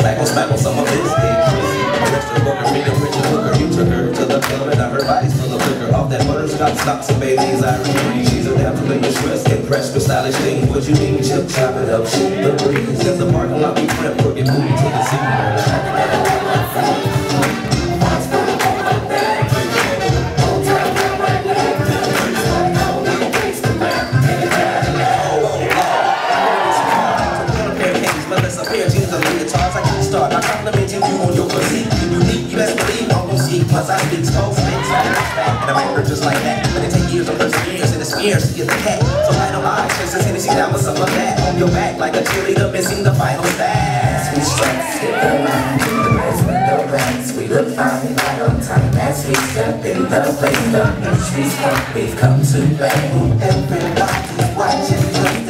smack on some of his big pussy. Rest Booker, freedom, Richard Hooker. You took her to the club and now her body's full of liquor. Off that butterscotch, stocks and Bailey's Irene. She's a damn familiar stress, impressed with stylish things. What you mean, chip, chop it up, shoot the breeze. In the parking lot, we prep, working booty to the sea. I complimenting you on your physique. You unique, you best believe I'm gon' see. Plus I speak slow, spit, and I might hurt just like that. But it take years of perseverance and experience to get the cat. So I don't lie, chase this Hennessy down with some of that. On your back like a cheerleader missing the final stats. We strut, skip the line, the nice window racks. We look fine, right on time as we step in the place. The industry's come, we've come to bang. Everybody's watching.